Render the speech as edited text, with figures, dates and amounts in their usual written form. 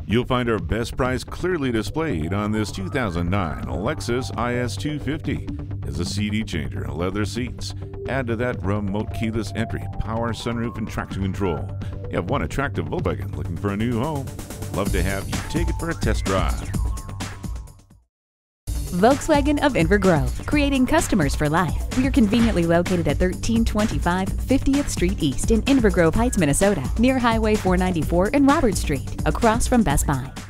You'll find our best price clearly displayed on this 2009 Lexus IS250. It's a CD changer and leather seats. Add to that remote keyless entry, power sunroof, and traction control. You have one attractive Volkswagen looking for a new home. Love to have you take it for a test drive. Volkswagen of Inver Grove, creating customers for life. We are conveniently located at 1325 50th Street East in Inver-Grove-Heights, Minnesota, near Highway 494 and Robert Street, across from Best Buy.